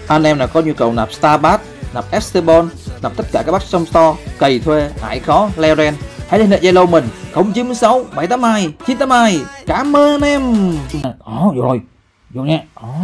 Anh em nào có nhu cầu nạp Starbat, nạp Esteban, nạp tất cả các bác trong store, cày thuê, hải khó, leo ren, hãy liên hệ Zalo mình 0916 782 982. Cảm ơn em. Vô rồi, vô nha.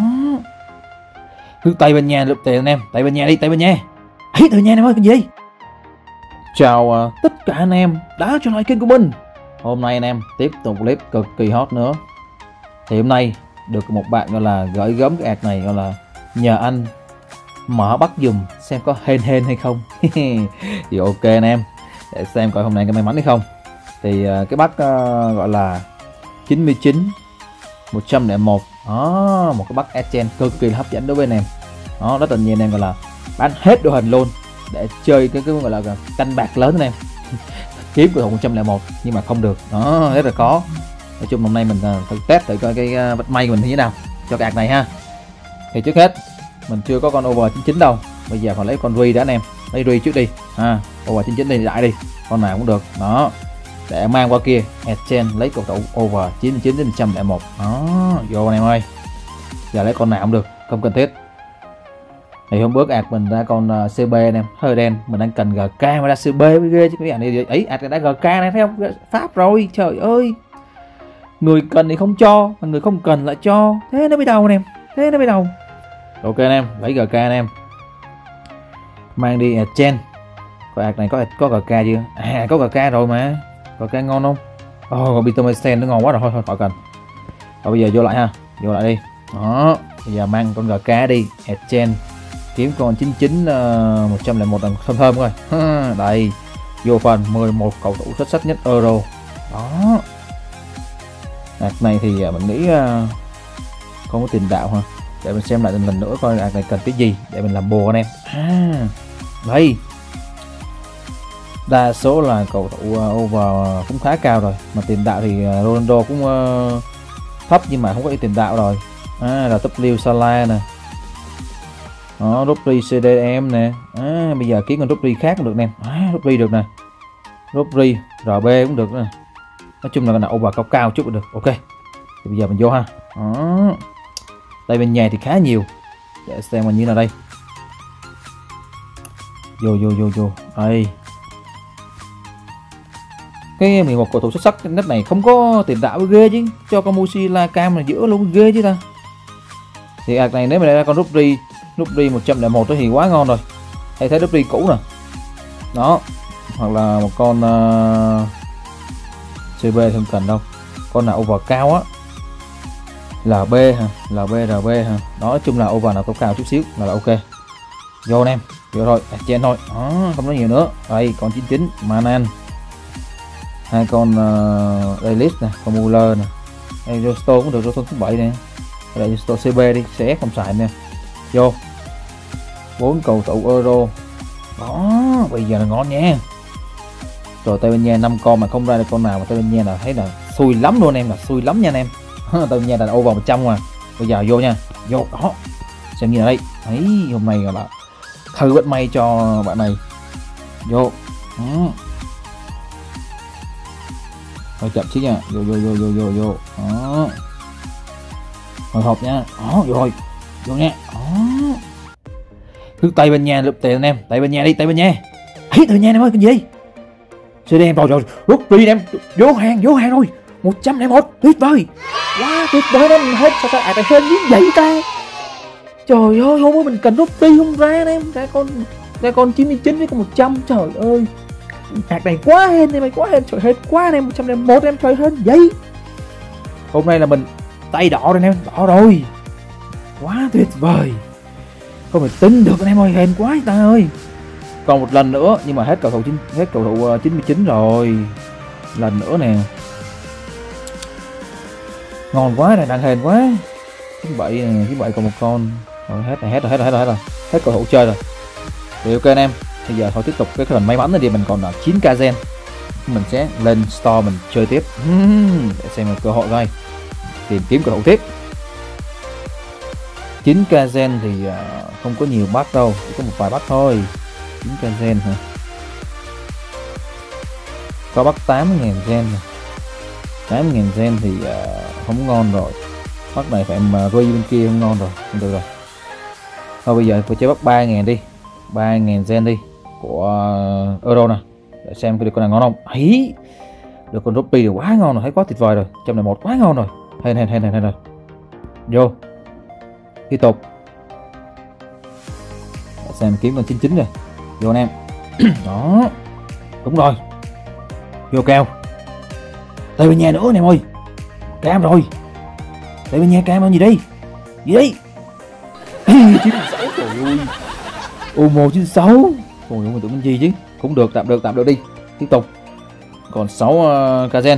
Cứ tay bên nhà lượm tiền anh em, tay bên nhà đi, tay bên nhà. Ấy, tay bên nhà em ơi, cái gì? Chào tất cả anh em đã trở lại kênh của mình. Hôm nay anh em tiếp tục clip cực kỳ hot nữa. Thì hôm nay được một bạn gọi là gửi gắm cái ad này, gọi là nhờ anh mở bắt dùm xem có hên hay không. Thì ok anh em, để xem coi hôm nay có may mắn hay không. Thì cái bắt gọi là 99 101 đó, một cái bắt Adchen cực kỳ hấp dẫn đối với anh em. Đó, rất tự nhiên anh em gọi là bán hết đội hình luôn để chơi cái gọi là canh bạc lớn anh em. Kiếm cầu thủ 101 nhưng mà không được, đó rất là khó. Nói chung hôm nay mình thử test thử coi cái vận may của mình như thế nào cho cái ạc này ha. Thì trước hết mình chưa có con over 99 đâu, bây giờ còn lấy con Ri đã anh em, lấy Ri trước đi ha. Over 99 đi đại đi, con nào cũng được đó, để mang qua kia Adchen lấy cầu thủ over 99 đến 101 đó, vô anh em ơi. Giờ lấy con nào cũng được, không cần thiết. Thì hôm bước ạc mình ra con CB anh em, hơi đen, mình đang cần GK mà ra CB mới ghê chứ các bạn này. Ấy ạc đã GK này thấy không, Pháp rồi, trời ơi. Người cần thì không cho, mà người không cần lại cho, thế nó mới đầu anh em, thế nó mới đầu. Ok anh em, lấy GK anh em, mang đi Adchen. Coi ạc này có GK chưa? À có GK rồi mà, GK ngon không? Còn Bitomesen nó ngon quá rồi, thôi khỏi cần. Rồi bây giờ vô lại ha, vô lại đi. Đó, bây giờ mang con GK đi, Adchen kiếm con 99 101 đồng thơm thơm coi. Đây, vô phần 11 cầu thủ xuất sắc nhất Euro. Đó. Ạc này thì mình nghĩ không có tiền đạo ha. Để mình xem lại lần nữa coi ạc này cần cái gì để mình làm bồ anh em. Đây. Đa số là cầu thủ over cũng khá cao rồi, mà tiền đạo thì Ronaldo cũng thấp nhưng mà không có tiền đạo rồi. Là W Salah nè. Đó, Rodri CDM nè. Bây giờ kiếm con Rodri khác cũng được nè. Rodri được nè. Rodri RB cũng được nè. Nói chung là con nào over cao cao chút cũng được. Ok. Thì bây giờ mình vô ha. Đó. Đây bên nhà thì khá nhiều. Để xem như nào đây. Vô. Đây. Cái 11 cầu thủ xuất sắc đất này không có tiền đạo ghê chứ. Cho con Musiala cam là giữa luôn ghê chứ ta. Thì ạc này nếu mà ra con Rodri 101 thì quá ngon rồi. Hay thấy Rodri cũ nè. Đó. Hoặc là một con CB không cần đâu. Con nào over cao á. LB ha, RB ha. Đó, nói chung là over nào cao chút xíu là ok. Vô anh em, vô thôi, Adchen thôi. Đó, không nói nhiều nữa. Đây, con 99 Manan. Hai con Dalis nè, con Muller nè. Đây Josto cũng được, Josto thứ 7 nè. Đây Josto CB đi, CS không xài nè. Vô. 4 cầu thủ Euro. Đó, bây giờ là ngon nha. Rồi Tây Ban Nha 5 con mà không ra được con nào, mà Tây Ban Nha là thấy là xui lắm luôn em, là xui lắm nha anh em. Tây Ban Nha là over 100 mà. Bây giờ vô nha. Vô đó. Xem như là đây. Đấy, hôm nay là thử vận may cho bạn này. Vô. Thôi chậm xíu nha. Vô. Đó. Hồi hộp nha. Đó, vô rồi. Vô nha. Đó. Cứ tay bên nhà lượm tiền anh em, tay bên nhà đi, tay bên nhà. Ấy, tay bên nhà em ơi, cái gì? CD rồi, rút đi em, vô hàng rồi. 101, tuyệt vời. Quá tuyệt vời em, hết sao ạc này hên như vậy ta. Trời ơi, hôm nay mình cần rút đi không ra anh em, ra con 99 với con 100, trời ơi. Ạc này quá hên em ơi, quá hên, trời hên quá anh em, 101 em, trời hên vậy. Hôm nay là mình tay đỏ rồi anh em, đỏ rồi. Quá tuyệt vời. Không thể tin được anh em ơi, hên quá ta ơi. Còn một lần nữa nhưng mà hết cầu thủ 99 rồi. Lần nữa nè. Ngon quá này, đang hên quá. 97 còn một con. Rồi hết rồi. Hết cầu thủ chơi rồi. Thì ok anh em. Bây giờ thôi tiếp tục cái phần may mắn này thì mình còn là 9k gen. Mình sẽ lên store mình chơi tiếp. Để xem cơ hội coi. Tìm kiếm cầu thủ tiếp. 9k gen thì không có nhiều bắt đâu, chỉ có một vài bắt thôi. 9k gen hả? Có bắt 8.000 gen này. 8.000 gen thì không ngon rồi. Bắt này phải mà Ri bên kia không ngon rồi, không được rồi. Thôi bây giờ tôi chơi bắt 3.000 đi, 3.000 gen đi của euro nè, để xem có được con nào ngon không. Ấy, được con rupee thì quá ngon rồi, thấy quá tuyệt vời rồi, 101 quá ngon rồi. Hên rồi. Vô tiếp tục để xem kiếm con 99 rồi. Vô anh em. Đó, đúng rồi, vô cao. Tây Ban Nha nữa anh em ơi, cam rồi. Tây Ban Nha cam hơn gì đi, gì đi. 96, trời ơi. Umo 96. Ôi mình tưởng gì chứ. Cũng được, tạm được đi. Tiếp tục. Còn 6 Kazen.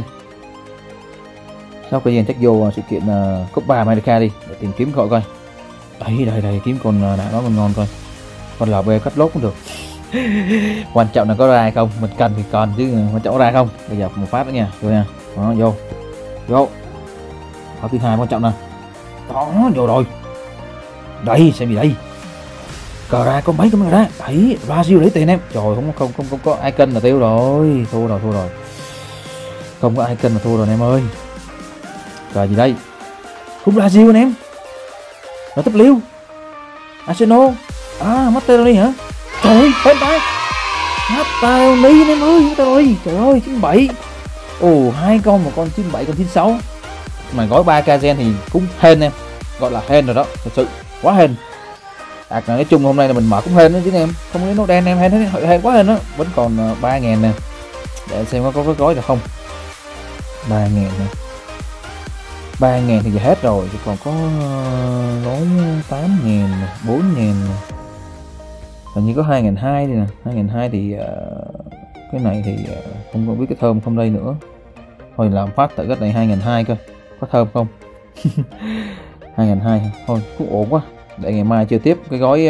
6 Kazen chắc vô sự kiện Copa America đi để tìm kiếm gọi coi. Đấy, đây kiếm con nào nó ngon coi. Con LB cắt lốt cũng được. Quan trọng là có ra hay không, mình cần thì còn chứ quan trọng có ra không. Bây giờ một phát nữa nha, vô nha. Đó, vô. Phát thứ hai quan trọng nè. Đó, vô rồi. Đây, xem gì đây. Cờ ra có mấy cái ra. Đấy, Brazil lấy tiền em. Trời, không có icon là tiêu rồi. Thua rồi. Không có icon là thua rồi anh em ơi. Cờ gì đây? Cũng Brazil anh em. Nó tấp liêu. Arsenal. À, Matteo hả? Trời ơi, bên tay. Matteo anh em ơi, trời ơi, 97. Ồ, hai con, một con 97, con 96. Mà gói 3 Kazen thì cũng hên em. Gọi là hên rồi đó, thật sự quá hên. Nói chung hôm nay là mình mở cũng hên đó chứ em, không có nốt đen em, hên quá hên đó. Vẫn còn 3.000 nè, để xem có cái gói được không. 3.000 nè, 3.000 thì giờ hết rồi, chỉ còn có gói 8.000, 4.000, hình như có 2.200 đi nè. 2.200 thì cái này thì không có biết cái thơm không đây nữa. Thôi làm phát tại cái này 2.200 cơ, có thơm không? 2.200 thôi cũng ổn quá, để ngày mai chơi tiếp cái gói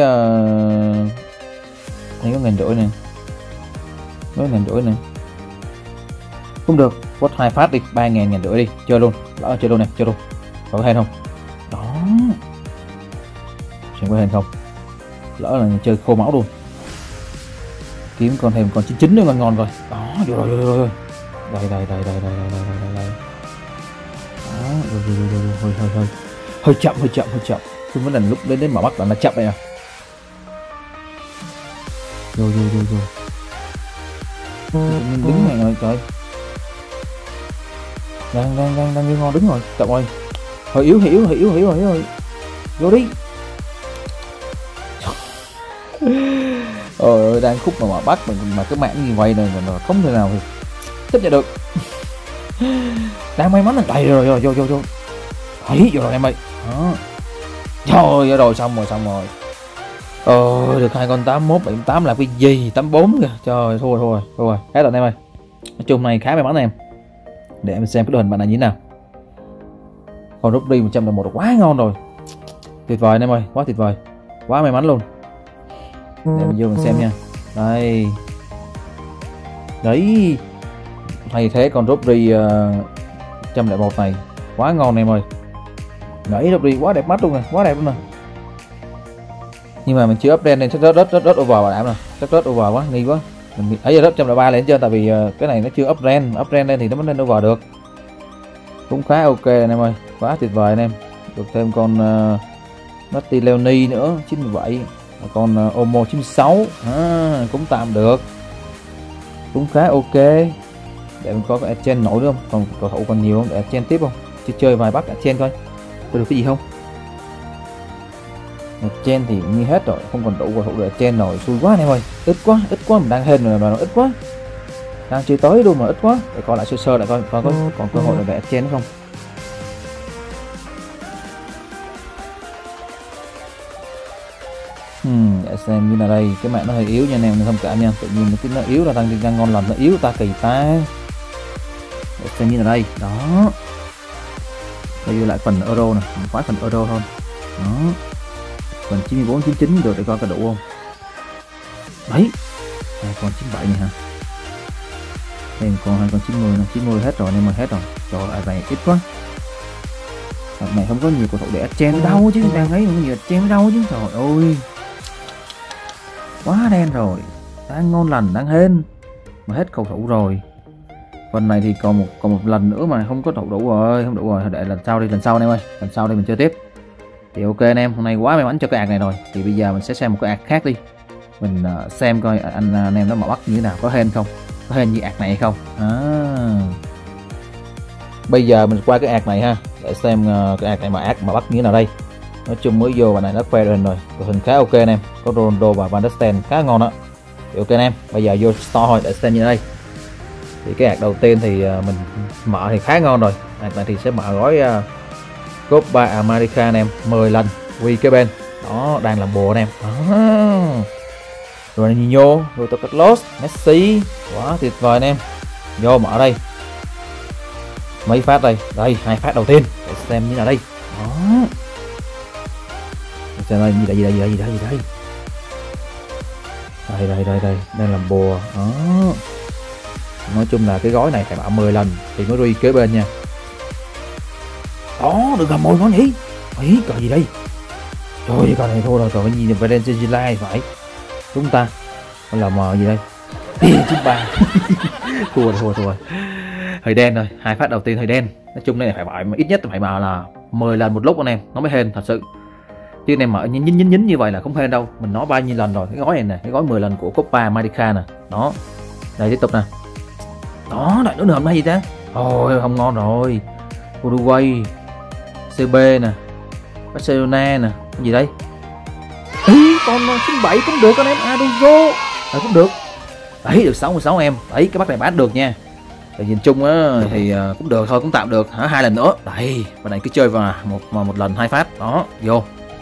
này có 1.500 nè, gói 1.500 nè cũng được. Quất 2 phát đi, 3.000, 1.500 đi, chơi luôn, lỡ chơi luôn nè, chơi luôn. Có hên không? Đó, xem có hên không, lỡ là chơi khô máu luôn. Kiếm còn thêm con 99 nữa mà ngon rồi. Đó, vô rồi. Đây. Đó, rồi. Hơi chậm. Tôi mới lần lúc đến mở mắt là nó chậm đây à. Vô. Đứng này rồi trời. Đang như ngon đứng rồi. Chậm rồi. Hơi yếu rồi. Vô đi. Ôi, đang khúc mà bắt mà cái mạng như vậy này là không thể nào thì chấp nhận được. Đang may mắn là đầy rồi. Vô. Ấy, vô rồi em ơi. Đó. Trời rồi, xong rồi. Được 2 con 81, 78 là cái gì? 84 kìa. Trời, thua rồi. Hết rồi em ơi. Nói chung này khá may mắn em. Để em xem cái đội hình bạn này như thế nào. Còn rupee 101 là quá ngon rồi. Tuyệt vời em ơi, quá tuyệt vời. Quá may mắn luôn. Để mình vô mình xem nha. Đây. Đấy. Thay thế con rupee 101 này quá ngon em ơi. Đấy, rupee quá đẹp mắt luôn nè, quá đẹp luôn nè. Nhưng mà mình chưa upgrade nên chắc rất over bảo đảm nè, chắc rất over quá, nghi quá. Mình ấy giờ rất 103 lên chưa, tại vì cái này nó chưa upgrade lên thì nó mới lên over được. Cũng khá ok anh em ơi, quá tuyệt vời anh em. Được thêm con Nutty Leonie nữa 97, con Omo 96 cũng tạm được, cũng khá ok. Để mình có cái Achen nổi nữa không, còn cầu thủ còn nhiều không, để Achen tiếp không, chứ chơi vài bắt Achen coi có được cái gì không. Achen thì như hết rồi, không còn đủ cầu thủ để Achen rồi, xui quá anh em ơi, ít quá mình đang hên rồi mà nó ít quá, đang chơi tới luôn mà ít quá. Để coi lại sơ lại coi có còn cơ hội để Achen không. Để xem như là đây, cái mạng nó hơi yếu nha anh em, thông cảm nha, tự nhiên cái nó yếu là đang ngon lành, nó yếu ta kỳ ta. Để xem như là đây, đó, đây lại phần euro này, mình khóa phần euro thôi, đó, phần 94 99 được để coi có đủ không. Đấy, còn 97 này hả, đây còn 2 con 90 này, 90 hết rồi nên mà hết rồi. Trời ơi, này ít quá, này không có nhiều cầu thủ để Achen đâu chứ, đang thấy không nhiều Achen đâu chứ, trời ơi quá đen rồi, đang ngon lành đang hên mà hết cầu thủ rồi. Phần này thì còn một lần nữa mà không có đủ rồi, không đủ rồi, để lần sau đi, lần sau anh em ơi, lần sau đây mình chơi tiếp. Thì ok anh em, hôm nay quá may mắn cho cái ạc này rồi. Thì bây giờ mình sẽ xem một cái ạc khác đi. Mình xem coi anh em nó mở bắt như thế nào, có hên không, có hên như ạc này hay không. Bây giờ mình qua cái ạc này ha, để xem cái ạc này mà bắt như thế nào đây. Nói chung mới vô bạn này nó khoe đội hình rồi, đội hình khá ok anh em, có Ronaldo và Van der Sar khá ngon đó. Thì ok anh em, bây giờ vô store thôi để xem như thế đây. Thì cái ạc đầu tiên thì mình mở thì khá ngon rồi. Ạc này thì sẽ mở gói Copa America anh em, 10 lần quy cái bên đó, đang làm bùa anh em đó. Ronaldinho, Roberto Carlos, Messi, quá tuyệt vời anh em. Vô mở đây mấy phát đây, đây 2 phát đầu tiên để xem như nào đây đó. Xem đây, gì đây đang làm bùa đó. Nói chung là cái gói này phải bảo 10 lần thì mới quy kế bên nha. Đó, được gặp mồi ngon nhỉ. Ấy, cờ gì đây? Trời ơi, cờ này thua rồi, cờ phải nhìn về Venezuela phải. Chúng ta còn là mờ gì đây? Chín ba. thua. Hơi đen rồi, 2 phát đầu tiên hơi đen. Nói chung này phải bảo ít nhất phải bảo là 10 lần một lúc anh em, nó mới hên thật sự. Chứ anh em mở nhín như vậy là không hên đâu. Mình nói bao nhiêu lần rồi, cái gói này cái gói 10 lần của Copa America nè. Đó. Đây tiếp tục nè. Đó, lại nữa hôm nay gì ta? Ôi, không ngon rồi. Uruguay, CB nè, Barcelona nè, cái gì đây? Ý, con 97 cũng được anh em, Adugo cũng được. Đấy, được 66 em. Đấy, cái bắt này bán được nha. Thì nhìn chung á thì cũng được thôi, cũng tạm được. 2 lần nữa. Đây, bên này cứ chơi vào một lần 2 phát. Đó, vô.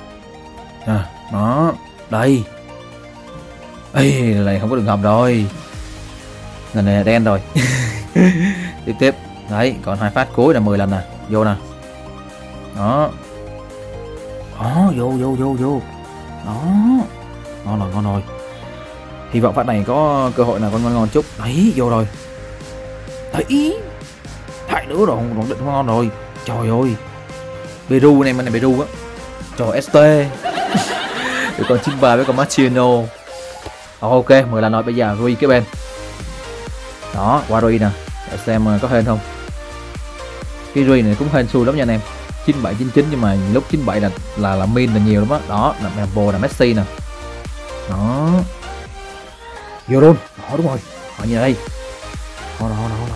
Đó, đây. Ê, này không có đường hầm rồi. Lần này là đen rồi. Tiếp. Đấy, còn 2 phát cuối là 10 lần nè, vô nè. Đó. Đó, vô. Đó. Ngon rồi. Hy vọng phát này có cơ hội nào con ngon chút. Đấy, vô rồi. Đấy. Lại nữa rồi, không định ngon rồi. Trời ơi. Peru này, bên này Peru á. Trời ST. Được con Chimba với con Marciano. Ok, 10 lần rồi, bây giờ Rui cái bên. Đó, qua Rui nè, để xem có hên không. Cái Rui này cũng hên xui lắm nha anh em. 97 99 nhưng mà lúc 97 là min là nhiều lắm á. Đó, là Membo là Messi nè. Đó. Vô luôn. Đó đúng rồi. Ở như đây. Đó.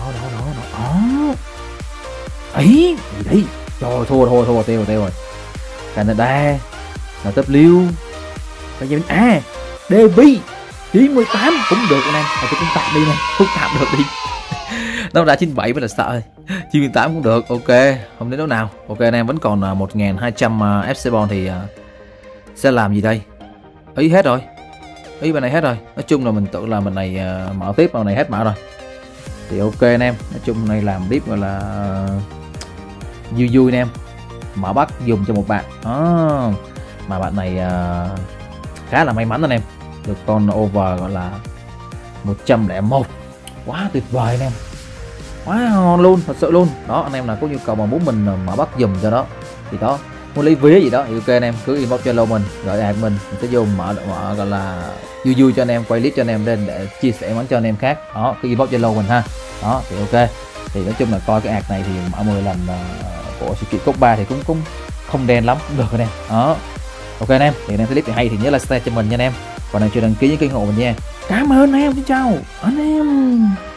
Ấy, gì đấy? Trời, thua tiêu rồi. Canada, NW. Cái gì Devi 98 cũng được anh em. Tôi cũng tạm đi nè, cũng tạm được đi. Nó đã 97 mới là sợ. 98 cũng được, ok, không đến đâu nào. Ok anh em, vẫn còn 1200 FC Bond thì sẽ làm gì đây? Ý hết rồi. Ý bên này hết rồi. Nói chung là mình tưởng là mình này mở tiếp, bên này hết mở rồi. Thì ok anh em, nói chung này làm tiếp gọi là vui anh em. Mở bắt dùng cho một bạn. Đó. Mà bạn này khá là may mắn anh em. Được con over gọi là 101. Quá tuyệt vời anh em. Quá ngon luôn, thật sự luôn. Đó, anh em nào có nhu cầu mà muốn mình mở bắt dùm cho đó thì đó, muốn lấy vía gì đó thì ok anh em cứ inbox Zalo mình, gọi ạc mình sẽ vô mở gọi là vui cho anh em, quay clip cho anh em lên để chia sẻ món cho anh em khác. Đó, cứ inbox Zalo mình ha. Đó thì ok. Thì nói chung là coi cái ạc này thì mở 10 lần của sự kiện Copa thì cũng không đen lắm, cũng được anh em. Đó. Ok anh em, thì anh em thấy clip thì hay thì nhớ like share cho mình nha anh em. Còn anh chưa đăng ký kênh ủng hộ mình nha. Cảm ơn anh em, xin chào anh em.